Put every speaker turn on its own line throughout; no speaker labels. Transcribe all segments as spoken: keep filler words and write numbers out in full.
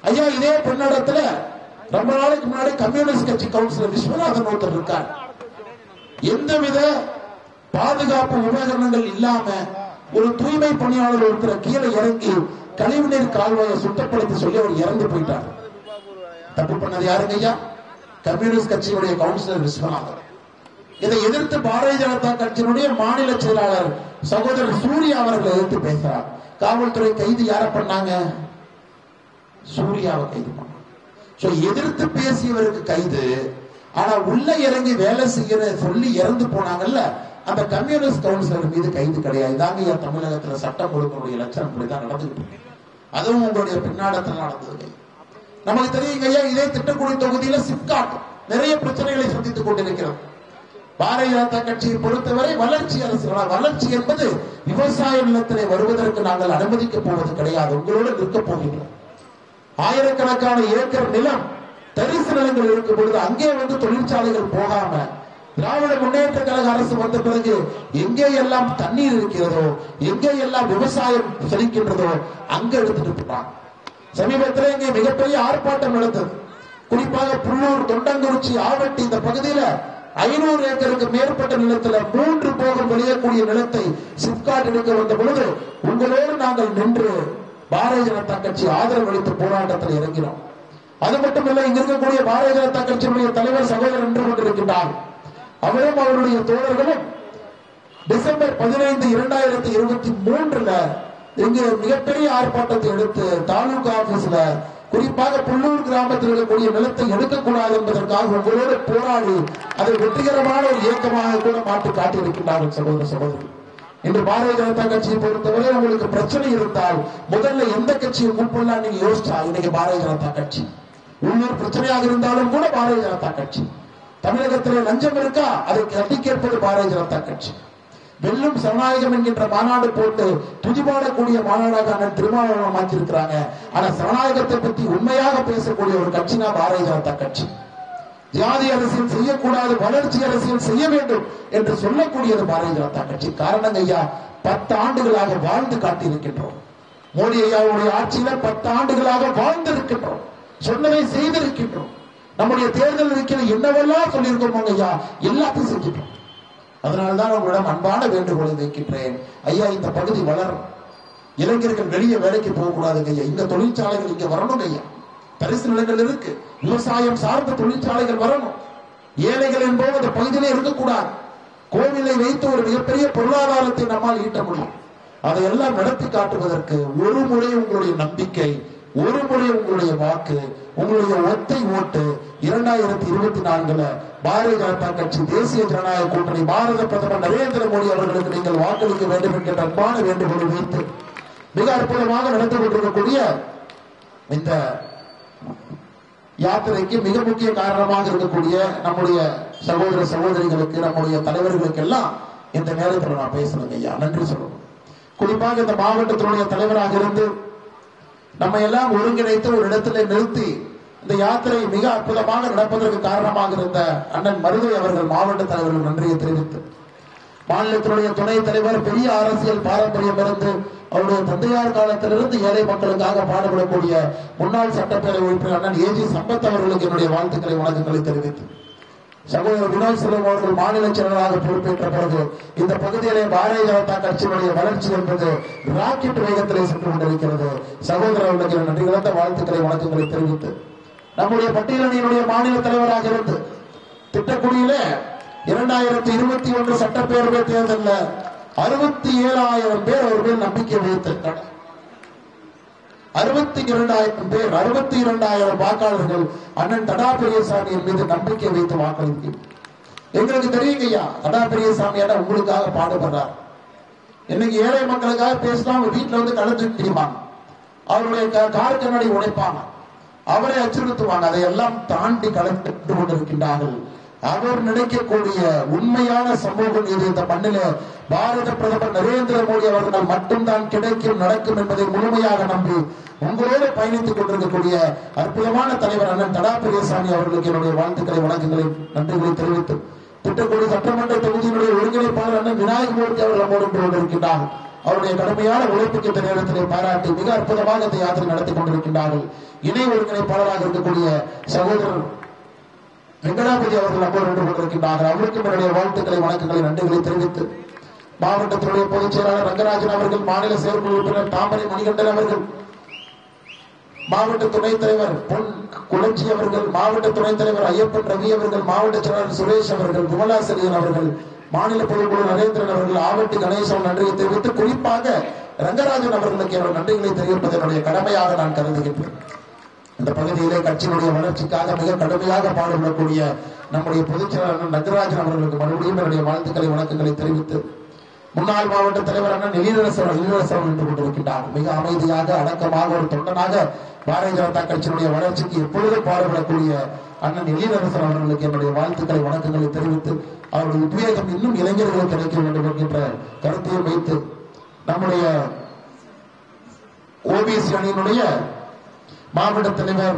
ஐயா இதே பெண்ணடத்துல ரொம்ப நாளைக்கு முன்னாடி கம்யூனிஸ்ட் கட்சி கவுன்சிலர் விஸ்வநாதன் ஒருத்தர் இருக்கார். எந்தவித பாதுகாப்பு உபகரணங்கள் இல்லாம ஒரு தூய்மை பணியாளர் ஒருத்தர் கீழே இறங்கி கழிவுநீர் கால்வாயை சுத்தப்படுத்தி சொல்லி அவர் இறந்து போயிட்டார். தப்பு பண்ணது யாருங்க ஐயா? கம்யூனிஸ்ட் கட்சியுடைய கவுன்சிலர் விஸ்வநாதன். இதை எதிர்த்து பாரதிய ஜனதா கட்சியினுடைய மாநில செயலாளர் சகோதரர் சூர்யா அவர்களை எதிர்த்து பேசுறார். காவல்துறை கைது யார பண்ணாங்க? சூர்யாவை கைது பண்ணாங்க. எதிர்த்து பேசியவருக்கு கைது, ஆனா உள்ள இறங்கி வேலை செய்யற சொல்லி இறந்து போனாங்கல்ல அந்த கம்யூனிஸ்ட் கவுன்சிலர் மீது கைது கிடையாது. இதாங்க தமிழகத்துல சட்டம் ஒழுங்கினுடைய லட்சணம் இப்படிதான் நடந்துகிட்டு, அதுவும் உங்களுடைய பின்னாடத்தில் நடந்தது. நமக்கு தெரியுங்க ஐயா, இதே திட்டக்குடி தொகுதியில சிப்காட் நிறைய பிரச்சனைகளை சந்தித்துக் கொண்டிருக்கிறோம். பாரதிய ஜனதா கட்சியை பொறுத்தவரை வளர்ச்சி அரசு, வளர்ச்சி என்பது விவசாய நிலத்திலே வருவதற்கு நாங்கள் அனுமதிக்க போவது கிடையாது, உங்களோடு நிற்க போகிறோம். ஆயிரக்கணக்கான ஏக்கர் நிலம் தரிசு நிலங்கள் இருக்கும் பொழுது அங்கே வந்து தொழிற்சாலைகள் போகாம திராவிட முன்னேற்ற கழக அரசு வந்த பிறகு எங்கே எல்லாம் தண்ணீர் இருக்கிறதோ, எங்கே எல்லாம் விவசாயம் செழிக்கின்றதோ அங்க எடுத்துட்டு போட்டாங்க. சமீபத்தில் இங்கே மிகப்பெரிய ஆர்ப்பாட்டம் நடந்தது. குறிப்பாக புல்லூர், தொண்டங்குறிச்சி, ஆவட்டி இந்த பகுதியில ஐநூறு ஏக்கருக்கு மேற்பட்ட நிலத்துல மூன்று போகம் வெளியக்கூடிய நிலத்தை சிப்காட் எடுக்க வந்த பொழுது உங்களோடு நாங்கள் நின்று பாரதிய ஜனதா கட்சி ஆதரவு அளித்து போராட்டத்தில் இறங்கினோம். அது மட்டுமல்ல, இங்க இருக்கக்கூடிய பாரதிய ஜனதா கட்சியினுடைய தலைவர் சகோதரர் நின்று கொண்டிருக்கின்றார். அவரும் அவருடைய தோழர்களும் டிசம்பர் பதினைந்து இரண்டாயிரத்தி இருபத்தி மூன்றுல இங்கு மிகப்பெரிய ஆர்ப்பாட்டத்தை எடுத்து தாலுகா ஆபீஸ்ல குறிப்பாக புல்லூர் கிராமத்தில் இருக்கக்கூடிய நிலத்தை எடுக்கக்கூடாது என்பதற்காக உங்களோடு போராடி அதை வெற்றிகரமான ஒரு இயக்கமாக கூட மாற்றி காட்டியிருக்கின்றார்கள். சகோதர சகோதரி, இன்று பாரதிய ஜனதா கட்சியை பொறுத்தவரை உங்களுக்கு பிரச்சனை இருந்தால் முதல்ல எந்த கட்சியை கூப்பிடலாம் நீங்க யோசிச்சா இன்னைக்கு பாரதிய ஜனதா கட்சி. உள்ளூர் பிரச்சனையாக இருந்தாலும் கூட பாரதிய ஜனதா கட்சி. தமிழகத்தில் லஞ்சம் இருக்கா, அதை கட்டி கேட்பது பாரதிய ஜனதா கட்சி. வெல்லும் சரணாயகம் என்கின்ற மாநாடு போட்டு துதிபாடக்கூடிய மாநாடாக அண்ணன் திருமாவளவன் மாற்றிருக்கிறாங்க. ஆனா சரணாயகத்தை பற்றி உண்மையாக பேசக்கூடிய ஒரு கட்சினா பாரதிய ஜனதா கட்சி. ஜாதி அரசியல் செய்யக்கூடாது, வளர்ச்சி அரசியல் செய்ய வேண்டும் என்று சொல்லக்கூடியது பாரதிய ஜனதா கட்சி. காரணம் ஐயா, பத்து ஆண்டுகளாக வாழ்ந்து காட்டியிருக்கின்றோம். மோடி ஐயாவுடைய ஆட்சியில பத்து ஆண்டுகளாக வாழ்ந்திருக்கின்றோம், சொன்னதை செய்திருக்கின்றோம். நம்முடைய தேர்தல் அறிக்கையில் என்னவெல்லாம் சொல்லியிருக்கோம் ஐயா, எல்லாத்தையும் செஞ்சிட்டோம். அதனால்தான் உங்களிடம் அன்பான வேண்டுகோளை வைக்கின்றேன் ஐயா, இந்த பகுதி வளரும். இளைஞர்கள் வெளியே வேலைக்கு போகக்கூடாதுங்க ஐயா, இந்த தொழிற்சாலைகள் இங்க வரணும் ஐயா. தரிசு நிலங்கள் இருக்கு, விவசாயம் சார்ந்த தொழிற்சாலைகள் வரணும். ஏழைகள் என்போது அந்த பகுதியிலே இருக்கக்கூடாது. கோவிலை வைத்து ஒரு மிகப்பெரிய பொருளாதாரத்தை நம்மால் ஈட்ட முடியும். அதையெல்லாம் நடத்தி காட்டுவதற்கு ஒரு முறை உங்களுடைய நம்பிக்கை, ஒரு முறை உங்களுடைய வாக்கு, உங்களுடைய ஒத்தை ஓட்டு இரண்டாயிரத்தி இருபத்தி நான்குல பாரதிய ஜனதா கட்சி தேசிய ஜனநாயக கூட்டணி பாரத பிரதமர் நரேந்திர மோடி அவர்களுக்கு நீங்கள் வாக்களிக்க வேண்டும் என்கிற அன்பான வேண்டுகோளை வைத்து மிக அற்புதமாக நடந்து கொண்டிருக்கக்கூடிய இந்த யாத்திரைக்கு மிக முக்கிய காரணமாக இருக்கக்கூடிய நம்முடைய சகோதர சகோதரிகளுக்கு, நம்முடைய தலைவர்களுக்கு எல்லாம் இந்த நேரத்தில் நான் பேசணுங்க ஐயா, நன்றி சொல்லணும். குறிப்பாக இந்த மாவட்டத்தினுடைய தலைவராக இருந்து நம்ம எல்லாம் ஒருங்கிணைத்து ஒரு இடத்துல நிறுத்தி இந்த யாத்திரை மிக அற்புதமாக நடப்பதற்கு காரணமாக இருந்த அண்ணன் மருதை அவர்கள், மாவட்ட தலைவர்கள் நன்றியை தெரிவித்து, மாநிலத்தினுடைய துணைத் தலைவர் பெரிய அரசியல் பாரம்பரியம் இருந்து அவருடைய தந்தையார் காலத்திலிருந்து ஏழை மக்களுக்காக பாடுபடக்கூடிய முன்னாள் சட்டப்பேரவை உறுப்பினர் அண்ணன் ஏஜி சம்பத் அவர்களுக்கு என்னுடைய வாழ்த்துக்களை வணக்கங்களை தெரிவித்து, சகோதரர் வினோத் செல்வம் அவர்கள் மாநில செயலராக பொறுப்பேற்ற பிறகு இந்த பகுதியிலே பாரதிய ஜனதா கட்சியினுடைய வளர்ச்சி என்பது ராக்கெட் வேகத்திலே சென்று கொண்டிருக்கிறது. சகோதரர்களுக்கு நன்றி கலந்த வாழ்த்துக்களை வணக்கங்களை தெரிவித்து, நம்முடைய பட்டியலணியினுடைய மாநில தலைவராக இருந்து திட்டக்குடியிலே இரண்டாயிரத்தி இருபத்தி ஒன்று சட்டப்பேரவை தேர்தலில் அறுபத்தி ஏழாயிரம் பேர் அவர் மேல் நம்பிக்கை வைத்திருக்கிறார். அறுபத்தி இரண்டாயிரம் பேர், அறுபத்தி இரண்டாயிரம் வாக்காளர்கள் அண்ணன் தடா பெரியசாமியின் மீது நம்பிக்கை வைத்து வாக்களித்தீர். எங்களுக்கு தெரியுங்க ஐயா, தடா பெரியசாமியான உங்களுக்காக பாடுபடுறார். இன்னைக்கு ஏழை மக்களுக்காக பேசினா அவங்க வீட்டுல வந்து கலந்து தெரியுமாங்க, அவருடைய கார் கண்ணாடி உடைப்பாங்க, அவரை அச்சுறுத்துவாங்க. அதையெல்லாம் தாண்டி கலந்து கொண்டிருக்கின்றார்கள். அவர் நினைக்கக்கூடிய உண்மையான சமூக நீதி இந்த மண்ணில பாரத பிரதமர் நரேந்திர மோடி அவர்கள் மட்டும்தான் கிடைக்கும், நடக்கும் என்பதை முழுமையாக நம்பி உங்களோடு பயணித்துக் கொண்டிருக்கக்கூடிய அற்புதமான தலைவர் அண்ணன் தடா பெரியசாமி அவர்களுக்கு என்னுடைய வாழ்த்துக்களை வணக்கங்களை நன்றிகளை தெரிவித்து, திட்டக்குடி சட்டமன்ற தொகுதியினுடைய ஒருங்கிணைப்பாளர் அண்ணன் விநாயகமூர்த்தி அவர்கள் நம்மோடு கொண்டிருக்கின்றார். அவருடைய கடுமையான உழைப்புக்கு இந்த நேரத்திலே பாராட்டி மிக அற்புதமாக இந்த யாத்திரை நடத்தி கொண்டிருக்கின்றார்கள். இணை ஒருங்கிணைப்பாளராக இருக்கக்கூடிய சகோதரர் வெங்கடாபதி அவர்கள் அப்போது நின்று கொண்டிருக்கின்றார்கள். அவருக்கு என்னுடைய வாழ்த்துக்களை, வணக்கங்களை, நன்றிகளை தெரிவித்து மாவட்டத்தினுடைய பொதுச் செயலாளர் ரங்கராஜன் அவர்கள், மாநில செயற்குழு உறுப்பினர் தாமரை மணிகண்டன் அவர்கள், மாவட்ட துணைத் தலைவர் பொன் குளஞ்சி அவர்கள், மாவட்ட துணைத் தலைவர் ஐயப்பன் ரவி அவர்கள், மாவட்ட செயலாளர் சுரேஷ் அவர்கள், விமலா செலியன் அவர்கள், மாநில பொதுக்குழு நரேந்திரன் அவர்கள், ஆவட்டி கணேசன் நன்றியை தெரிவித்து குறிப்பாக ரங்கராஜன் அவர்களுக்கு என்னுடைய நன்றிகளை தெரிவிப்பது என்னுடைய கடமையாக நான் கருதுகின்றேன். இந்த பகுதியிலே கட்சியினுடைய வளர்ச்சிக்காக மிக கடுமையாக பாடுபடக்கூடிய நம்முடைய பொதுச் செயலாளர் ரங்கராஜன் அவர்களுக்கு மறுபடியும் என்னுடைய வாழ்த்துக்களை, வணக்கங்களை தெரிவித்து முன்னாள் மாவட்ட தலைவர் அண்ணன் எழிலரசன் எழிலரசன் நின்று கொண்டிருக்கின்றார். மிக அமைதியாக அடக்கமாக ஒரு தொண்டனாக பாரதிய ஜனதா கட்சியினுடைய வளர்ச்சிக்கு எப்பொழுதும் பாடுபடக்கூடிய அண்ணன் எழிலரசன் அவர்களுக்கு என்னுடைய வாழ்த்துக்களை, வணக்கங்களை தெரிவித்து அவருடைய உத்வேகம் இன்னும் இளைஞர்களுக்கு கிடைக்க வேண்டும் என்கின்ற கருத்தையும் வைத்து நம்முடைய ஓபிசி அணியினுடைய மாவட்ட தலைவர்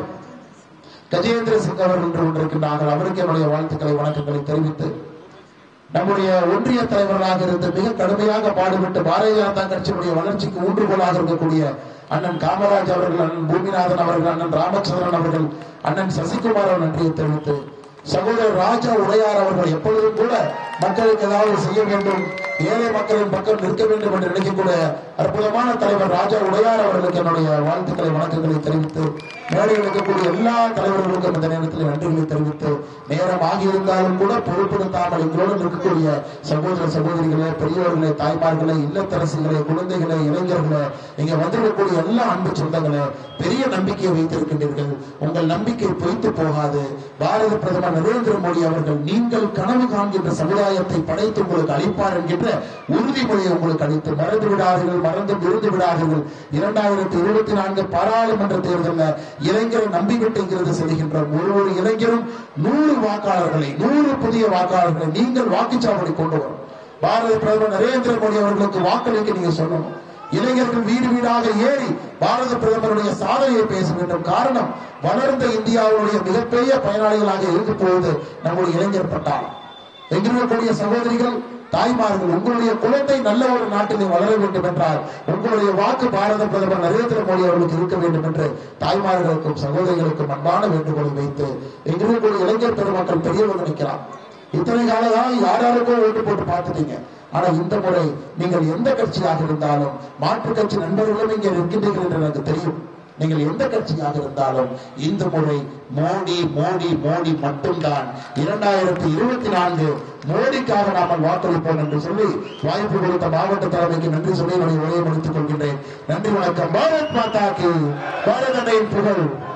கஜேந்திர சிங் அவர்கள் நின்று கொண்டிருக்கின்றார்கள். அவருக்கு என்னுடைய வாழ்த்துக்களை, வணக்கங்களை தெரிவித்து நம்முடைய ஒன்றிய தலைவர்களாக இருந்து மிக கடுமையாக பாடுபட்டு பாரதிய ஜனதா கட்சியினுடைய வளர்ச்சிக்கு ஊன்றுகோலாக இருக்கக்கூடிய அண்ணன் காமராஜ் அவர்கள், அண்ணன் பூமிநாதன் அவர்கள், அண்ணன் ராமச்சந்திரன் அவர்கள், அண்ணன் சசிகுமார் அவர் நன்றியை தெரிவித்து சகோதரர் ராஜா உடையார் அவர்கள் எப்பொழுதும் கூட மக்களுக்கு ஏதாவது செய்ய வேண்டும், ஏழை மக்களின் பக்கம் நிற்க வேண்டும் என்று நினைக்கக்கூடிய அற்புதமான தலைவர் ராஜா உடையார் அவர்களுக்கு என்னுடைய வாழ்த்துக்களை, வணக்கங்களை தெரிவித்து மேடையில் இருக்கக்கூடிய எல்லா தலைவர்களுக்கும் இந்த நேரத்தில் நன்றிகளை தெரிவித்து நேரம் ஆகியிருந்தாலும் கூட பொறுப்பெடுத்தாமல் எங்களோடு இருக்கக்கூடிய சகோதர சகோதரிகளே, பெரியவர்களே, தாய்மார்களே, இல்லத்தரசிகளே, குழந்தைகளே, இளைஞர்களே, இங்க வந்திருக்கக்கூடிய எல்லா அன்பு சொந்தங்களே, பெரிய நம்பிக்கையை வைத்திருக்கின்றீர்கள். உங்கள் நம்பிக்கை பொய்த்து போகாது. பாரத பிரதமர் நரேந்திர மோடி அவர்கள் நீங்கள் கனவு காண்கின்ற சமுதாயத்தை படைத்து உங்களுக்கு அளிப்பார் என்கின்ற உறுதிமொழியை உங்களுக்கு அளித்து மறந்து விடாதீர்கள், மறந்து விருந்து விடாதீர்கள். இரண்டாயிரத்தி இருபத்தி நான்கு பாராளுமன்ற தேர்தலில் இளைஞரை நம்பிவிட்டுங்கிறது செல்கின்றோம். ஒரு ஒரு இளைஞரும் நூறு வாக்காளர்களை, நூறு புதிய வாக்காளர்களை நீங்கள் வாக்குச்சாவடி கொண்டு வரும். பாரத பிரதமர் நரேந்திர மோடி அவர்களுக்கு வாக்களிக்க நீங்க சொல்லணும். இளைஞர்கள் வீடு வீடாக ஏறி பாரத பிரதமருடைய சாதனையை பேச வேண்டும். காரணம், வளர்ந்த இந்தியாவுடைய மிகப்பெரிய பயனாளிகளாக இருக்க போவது நம்முடைய இளைஞர் பட்டாளம். எங்கிருக்கக்கூடிய சகோதரிகள், தாய்மார்கள், உங்களுடைய குழந்தை நல்ல ஒரு நாட்டிலே வளர வேண்டும் என்றால் உங்களுடைய வாக்கு பாரத பிரதமர் நரேந்திர மோடி அவர்களுக்கு இருக்க வேண்டும் என்று தாய்மார்களுக்கும் சகோதரிகளுக்கும் அன்பான வேண்டுகோளை வைத்து எங்கிருக்கக்கூடிய இளைஞர் பெருமக்கள் பெரியவர்கள் நிற்கிறார். இத்தனை காலம் யாராருக்கோ ஓட்டு போட்டு பார்த்துட்டீங்க. ஆனா இந்த முறை நீங்கள் எந்த கட்சியாக இருந்தாலும், மாற்று கட்சி நண்பர்களும் இங்கே இருக்கின்றீர்கள் என்று எனக்கு தெரியும். நீங்கள் எந்த கட்சியாக இருந்தாலும் இந்த முறை மோடி மோடி மோடி மட்டும்தான். இரண்டாயிரத்தி இருபத்தி நான்கு மோடிக்காக நாமல் வாக்களிப்போம் என்று சொல்லி வாய்ப்பு கொடுத்த மாவட்ட தலைமைக்கு நன்றி சொல்லி என்னுடைய உரையை முடித்துக் கொள்கின்றேன். நன்றி, வணக்கம். பாரத் மாதா கி, பாரத புகழ்.